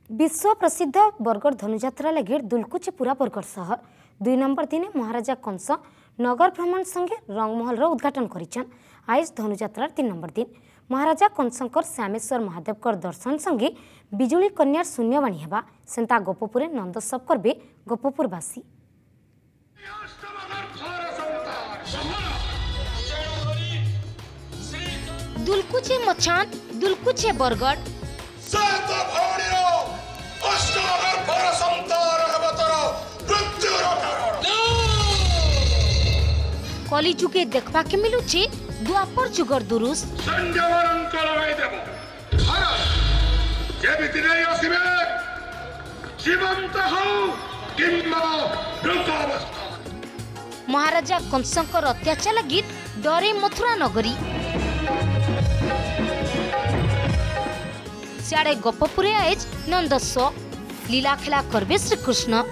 विश्व प्रसिद्ध बरगढ़ धनुजात्रा लगे दुलकुचे पूरा बरगढ़ सहर 2 नंबर दिन महाराजा कंस नगर भ्रमण संगे रंगमहल उद्घाटन करिछन। आइज धनुजात्रा 3 नंबर दिन महाराजा कंसकर श्यामेश्वर महादेवकर दर्शन संगे बिजुली कन्यार शून्यवाणी हेबा सेंता गोपपुरे नंदोत्सव करबे गोपपुरवासी। दुलकुचे मचान दुलकुचे बरगढ़ कली जुगे देखबा के मिलुचे द्वापर जुगर दुरुस महाराजा कंसकर अत्याचार लगी डरे मथुरा नगरी सियाड़े गोपपुरे आइज नंदोत्सव लीला खेला करबे श्रीकृष्ण।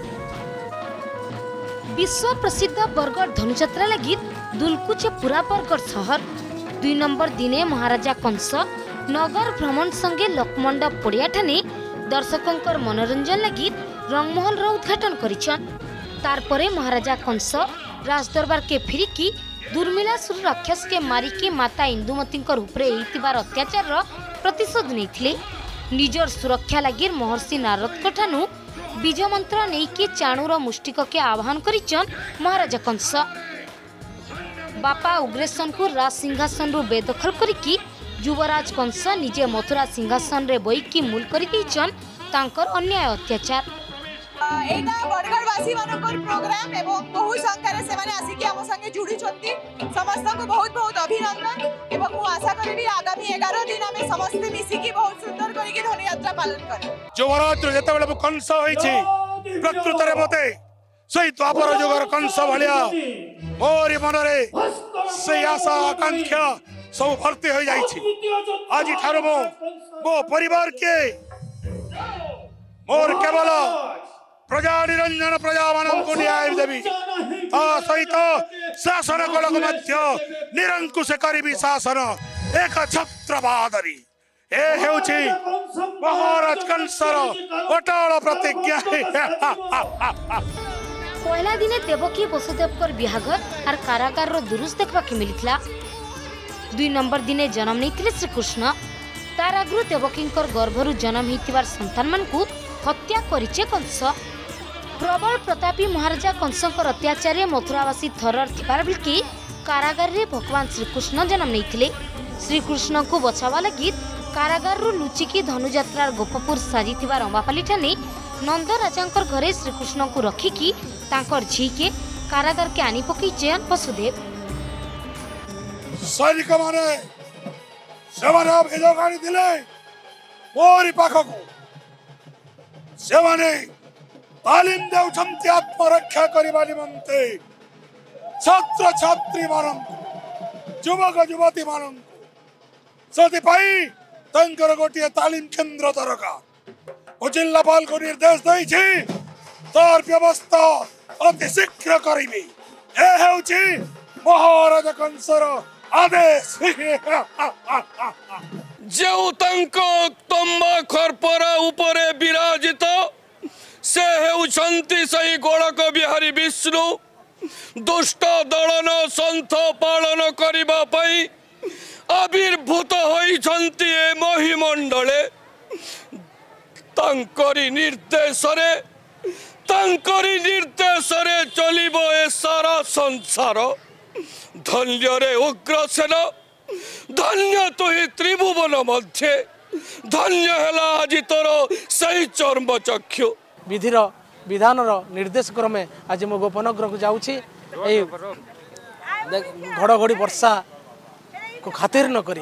विश्व प्रसिद्ध बरगढ़ धनुजात्रा लगी दुलकुचे पूरा बरगढ़ सहर 2 नंबर दिने महाराजा कंस नगर भ्रमण संगे लोकमंडप पड़िया ठाने दर्शकों मनोरंजन लगी रंगमहल उद्घाटन करिछन। तारपरे महाराजा कंस राजदरबार के फिरिकी दुर्मिलासुर राक्षस के मारिके माता इंदुमती अत्याचार प्रतिशोध नहीं निजर सुरक्षा लगी महर्षि नारद ठानु बीज मंत्र नहीं कि चाणूर मुष्टिक के आह्वान करिछन महाराजा कंस। बापा उग्रेसन को राज सिंहासन रु बेदखल करिकी युवराज कंस निजे मथुरा सिंहासन रे बोईकी मूल करि दैछन तांकर अन्याय अत्याचार। एटा बरगढ़वासी मानकर प्रोग्राम एवं बहु संख्यार से माने आसी कि हम संगे जुड़ी छथि समस्त को बहुत बहुत अभिनंदन एवं मु आशा करिबी आगामी 11 दिन हम समस्त मिसी की बहुत सुंदर करी के धनुयात्रा पालन कर। युवराज जते बेले कंस होई छी प्रकृत रे मते सही द्वापर जुगर कंस भलिया मोर मनरे से आशा आकांक्षा सब भर्ती हो जाई छी। आज ठारो मो परिवार के मोर केवल प्रजा निरंजन प्रजा मानक न्याय देवी सहित शासन कलक मध्य निरंकुश करी शासन एक छत्र बहादुरी ए हेउछि महाराज कंसर अटल प्रतिज्ञा। पहला दिन देवकी वसुदेवकर बिहाघर और कारागार रो दुरुस देखबा के मिलितला। 2 नंबर दिने जन्म नैथिले श्रीकृष्ण तार आगु देवकींकर गर्भरु जन्म हितिवार संतान मानकु हत्या करिचे कंस। प्रबल प्रतापी महाराजा कंसकर अत्याचार मथुरावासी थरर थिबार बिलकी कारागार रे भगवान श्रीकृष्ण जन्म नैथिले। श्रीकृष्ण को बचावा लगी कारागार रु लुचिकी धनुजात्रार गोपपुर साजिथिबा रंबापाली ठाने नंद राजांकर घरे श्रीकृष्ण को रखिकी तांकर झी के कारागार के आनी पकईचे वसुदेव। सैनिक माने सेवाने भेजगानी दिले मोरी पाखको सेवाने तालीम देउछन्ति आत्मरक्षा करिबा निमन्ते छात्र छात्री मानन युवक युवती मानन सति पाई तंकर गोटिए तालीम केन्द्र दरकार जिल्लापाल को निर्देश दैछि तार व्यवस्था अति शीघ्र करिबी ए हेउछि महाराज कंसर आदेश। जेउ तंको तंबा खरपरा उपरे विराजित से हेउछन्ति सही गोलक बिहारी विष्णु दुष्ट दलन संथ पालन करिबा पई आविर्भूत होइछन्ति ए महिमंडले तांकरी निर्देशरे चलिबो ए सारा संसार। धन्य रे उग्रसेन धन्य तो ही त्रिभुवन मध्य धन्य हेला आज तोर सही चर्म चक्षु। विधिर विधानर निर्देश क्रमे आज मो गोपनगर को जाऊँगी घड़घड़ी वर्षा को खातिर न करी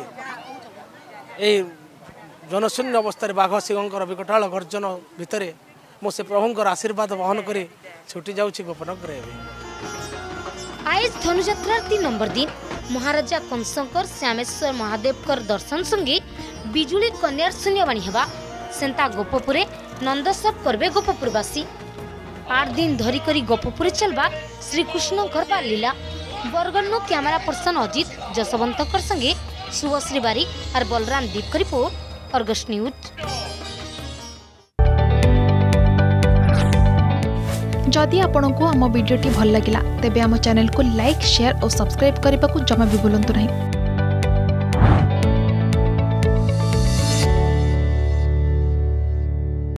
जनशून्य अवस्था बाघ सिंह विकटाल गर्जन भितर मुझे प्रभुंर आशीर्वाद वहन कर छुटी जाऊँगी गोपनगर। आइज धनुजात्रा 3 नंबर दिन महाराजा कंसकर श्यामेश्वर महादेवकर दर्शन संगे बिजुली कन्यार शून्यवाणी हेबा सेंता गोपपुरे नंदोत्सव करबे गोपपुरवासी। 8 दिन धरी करी गोपपुरे चलबा श्रीकृष्ण बाल लीला। बरगढ़ कैमरा पर्सन अजित जसवंतकर संगे शुभश्री बारिक और बलराम दीप की रिपोर्ट अर्गस न्यूज। जदि आपंक आम भिडी भल लगा तेब आम चैनल को लाइक शेयर और सब्सक्राइब करने को जमा भी भूलु नहीं।